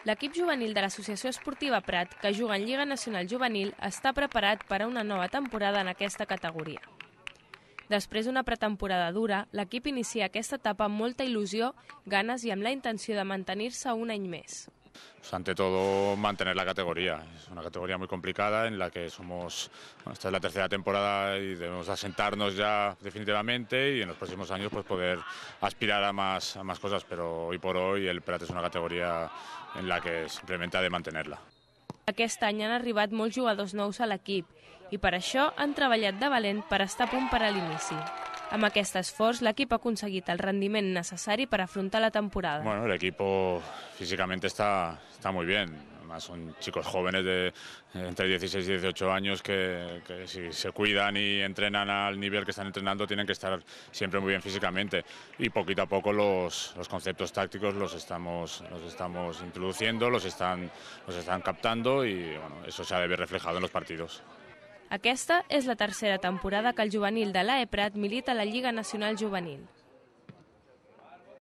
L'equip juvenil de l'Associació Esportiva Prat, que juga en Lliga Nacional Juvenil, està preparat per a una nova temporada en aquesta categoria. Després d'una pretemporada dura, l'equip inicia aquesta etapa amb molta il·lusió, ganes i amb la intenció de mantenir-se un any més. Ante todo, mantener la categoría. Es una categoría muy complicada en la que esta es la tercera temporada y debemos asentarnos ya definitivamente y en los próximos años pues poder aspirar a más cosas, pero hoy por hoy el Prat es una categoría en la que simplemente ha de mantenerla. Aquest any han arribat molts jugadors nous a l'equip i per això han treballat de valent per estar a punt per a l'inici. Amb aquest esforç, l'equip ha aconseguit el rendiment necessari per afrontar la temporada. Bueno, el equipo físicamente está muy bien. Además son chicos jóvenes de entre 16 y 18 años que si se cuidan y entrenan al nivel que están entrenando tienen que estar siempre muy bien físicamente. Y poquito a poco los conceptos tácticos los estamos introduciendo, los están captando y bueno, eso se ha de ver reflejado en los partidos. Aquesta és la tercera temporada que el juvenil de l'AE Prat milita a la Lliga Nacional Juvenil.